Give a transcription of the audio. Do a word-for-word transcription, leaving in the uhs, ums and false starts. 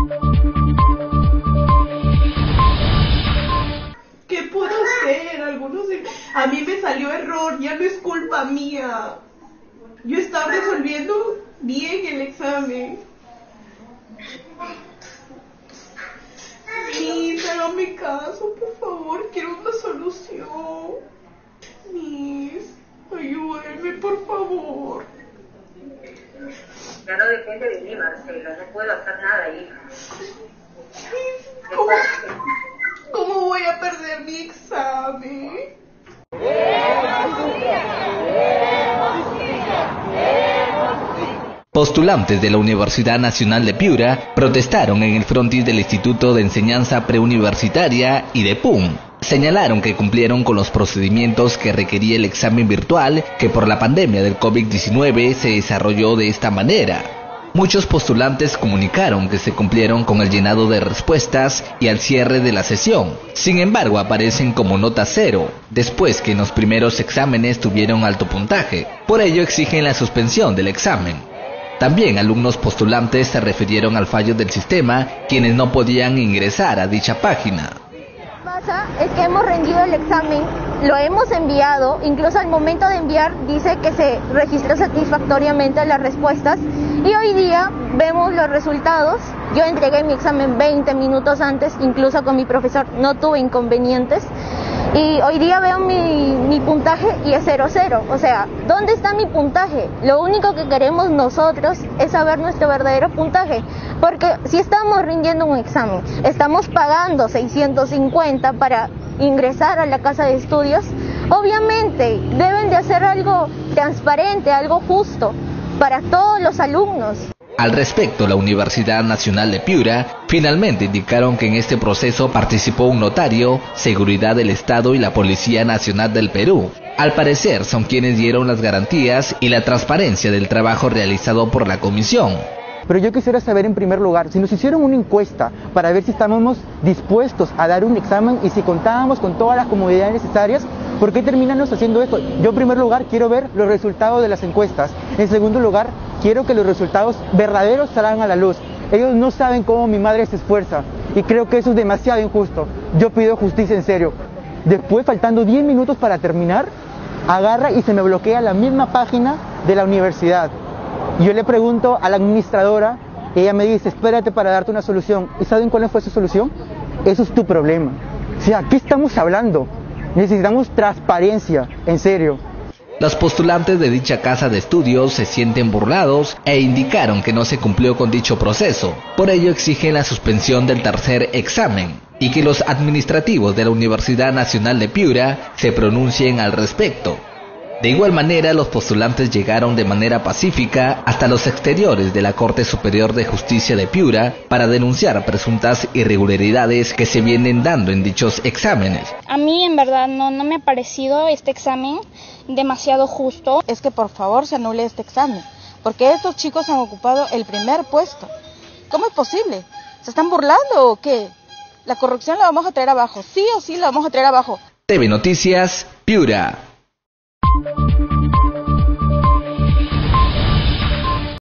¿Qué puedo hacer? Algunos de... A mí me salió error, ya no es culpa mía. Yo estaba resolviendo bien el examen. Miss, hágame caso, por favor, quiero una solución. Miss, ayúdenme, por favor. Ya no depende de mí, Marcela, no puedo hacer nada, hija. Miss, ¿cómo, ¿cómo voy a perder mi examen? Postulantes de la Universidad Nacional de Piura protestaron en el frontis del Instituto de Enseñanza Preuniversitaria y de P U M. Señalaron que cumplieron con los procedimientos que requería el examen virtual que por la pandemia del COVID diecinueve se desarrolló de esta manera. Muchos postulantes comunicaron que se cumplieron con el llenado de respuestas y al cierre de la sesión. Sin embargo, aparecen como nota cero, después que en los primeros exámenes tuvieron alto puntaje. Por ello exigen la suspensión del examen. También alumnos postulantes se refirieron al fallo del sistema, quienes no podían ingresar a dicha página. Pasa es que hemos rendido el examen, lo hemos enviado, incluso al momento de enviar dice que se registró satisfactoriamente las respuestas y hoy día vemos los resultados. Yo entregué mi examen veinte minutos antes, incluso con mi profesor no tuve inconvenientes y hoy día veo mi, mi puntaje y es cero cero, o sea, ¿dónde está mi puntaje? Lo único que queremos nosotros es saber nuestro verdadero puntaje, porque si estamos rindiendo un examen, estamos pagando seiscientos cincuenta para ingresar a la casa de estudios, obviamente deben de hacer algo transparente, algo justo para todos los alumnos. Al respecto, la Universidad Nacional de Piura finalmente indicaron que en este proceso participó un notario, Seguridad del Estado y la Policía Nacional del Perú. Al parecer son quienes dieron las garantías y la transparencia del trabajo realizado por la comisión. Pero yo quisiera saber en primer lugar, si nos hicieron una encuesta para ver si estábamos dispuestos a dar un examen y si contábamos con todas las comodidades necesarias, ¿por qué terminamos haciendo esto? Yo en primer lugar quiero ver los resultados de las encuestas. En segundo lugar, quiero que los resultados verdaderos salgan a la luz. Ellos no saben cómo mi madre se esfuerza y creo que eso es demasiado injusto. Yo pido justicia en serio. Después, faltando diez minutos para terminar, agarra y se me bloquea la misma página de la universidad. Yo le pregunto a la administradora, ella me dice, espérate para darte una solución. ¿Y saben cuál fue su solución? Eso es tu problema. O sea, ¿qué estamos hablando? Necesitamos transparencia, en serio. Los postulantes de dicha casa de estudios se sienten burlados e indicaron que no se cumplió con dicho proceso. Por ello exigen la suspensión del tercer examen y que los administrativos de la Universidad Nacional de Piura se pronuncien al respecto. De igual manera, los postulantes llegaron de manera pacífica hasta los exteriores de la Corte Superior de Justicia de Piura para denunciar presuntas irregularidades que se vienen dando en dichos exámenes. A mí en verdad no, no me ha parecido este examen demasiado justo. Es que por favor se anule este examen, porque estos chicos han ocupado el primer puesto. ¿Cómo es posible? ¿Se están burlando o qué? La corrupción la vamos a traer abajo, sí o sí la vamos a traer abajo. T V Noticias, Piura.